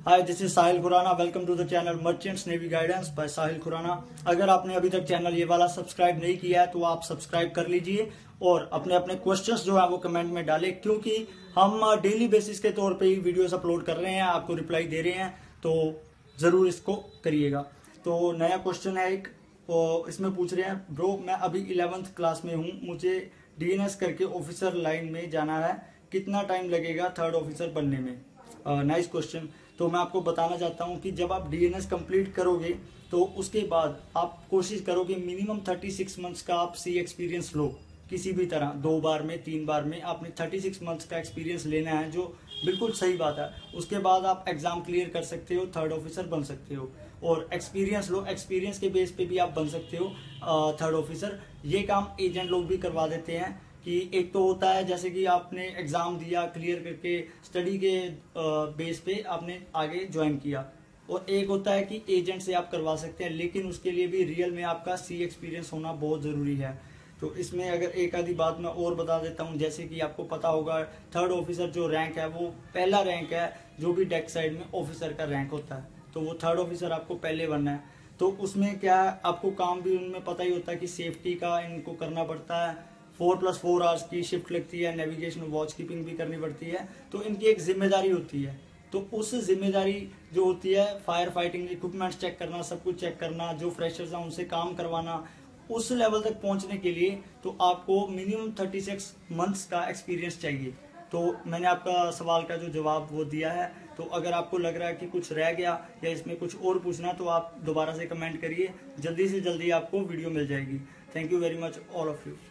Hi, this is Sahil Khurana. Welcome to the channel merchants navy guidance by Sahil Khurana. अगर आपने अभी तक चैनल ये वाला सब्सक्राइब नहीं किया है तो आप सब्सक्राइब कर लीजिए और अपने अपने क्वेश्चंस जो है वो कमेंट में डालें, क्योंकि हम डेली बेसिस के तौर पे ही वीडियोस अपलोड कर रहे हैं, आपको रिप्लाई दे रहे हैं, तो जरूर इसको करिएगा। तो नया क्वेश्चन है एक, और इसमें पूछ रहे हैं, ब्रो मैं अभी 11th क्लास में हूँ, मुझे डीएनएस करके ऑफिसर लाइन में जाना है, कितना टाइम लगेगा थर्ड ऑफिसर बनने में? Nice question. तो मैं आपको बताना चाहता हूं कि जब आप डीएनएस कंप्लीट करोगे तो उसके बाद आप कोशिश करो कि मिनिमम 36 मंथ्स का आप सी एक्सपीरियंस लो। किसी भी तरह 2 बार में 3 बार में आपने 36 मंथ्स का एक्सपीरियंस लेना है, जो बिल्कुल सही बात है। उसके बाद आप एग्जाम क्लियर कर सकते हो, थर्ड ऑफिसर बन सकते हो और एक्सपीरियंस लो। एक्सपीरियंस के बेस पे भी आप बन सकते हो थर्ड ऑफिसर। ये काम एजेंट लोग भी करवा देते हैं कि एक तो होता है जैसे कि आपने एग्जाम दिया, क्लियर करके स्टडी के बेस पे आपने आगे ज्वाइन किया, और एक होता है कि एजेंट से आप करवा सकते हैं, लेकिन उसके लिए भी रियल में आपका सी एक्सपीरियंस होना बहुत जरूरी है। तो इसमें अगर एक आधी बात मैं और बता देता हूँ, जैसे कि आपको पता होगा थर्ड ऑफिसर जो रैंक है वो पहला रैंक है, जो भी डेक साइड में ऑफिसर का रैंक होता है, तो वो थर्ड ऑफिसर आपको पहले बनना है। तो उसमें क्या है, आपको काम भी उनमें पता ही होता है कि सेफ्टी का इनको करना पड़ता है, 4+4 आवर्स की शिफ्ट लगती है, नेविगेशन वॉच कीपिंग भी करनी पड़ती है, तो इनकी एक जिम्मेदारी होती है। तो उस जिम्मेदारी जो होती है, फायर फाइटिंग इक्विपमेंट्स चेक करना, सब कुछ चेक करना, जो फ्रेशर्स हैं उनसे काम करवाना, उस लेवल तक पहुंचने के लिए तो आपको मिनिमम 36 मंथ्स का एक्सपीरियंस चाहिए। तो मैंने आपका सवाल का जो जवाब वो दिया है। तो अगर आपको लग रहा है कि कुछ रह गया या इसमें कुछ और पूछना, तो आप दोबारा से कमेंट करिए, जल्दी से जल्दी आपको वीडियो मिल जाएगी। Thank you very much all of you.